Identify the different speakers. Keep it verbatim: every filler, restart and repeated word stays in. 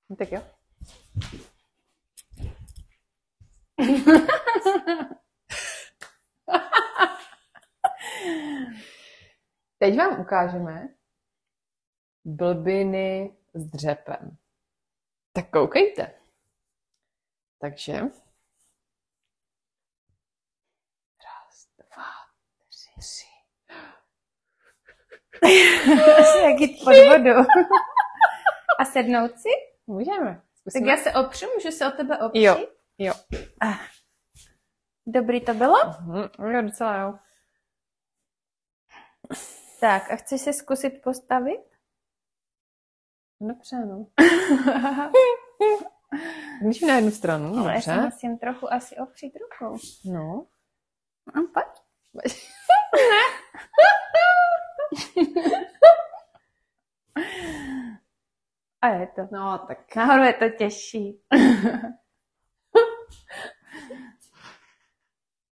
Speaker 1: Tak jo. Teď vám ukážeme blbiny s dřepem. Tak koukejte. Takže raz, dva, tři.
Speaker 2: Asi jak jít pod vodu. A sednout si?
Speaker 1: Můžeme. Zkusíme.
Speaker 2: Tak já se opřu, můžu se o tebe opřít?
Speaker 1: Jo, jo.
Speaker 2: Ah. Dobrý to bylo?
Speaker 1: Mhm, jo, docela jo.
Speaker 2: Tak, a chceš se zkusit postavit?
Speaker 1: Dobře, no. Když na jednu stranu,
Speaker 2: Ale já
Speaker 1: dobře.
Speaker 2: se musím trochu asi opřít rukou.
Speaker 1: No.
Speaker 2: A pojď.
Speaker 1: Ne.
Speaker 2: A je to.
Speaker 1: No, tak
Speaker 2: Nahoru je to těžší.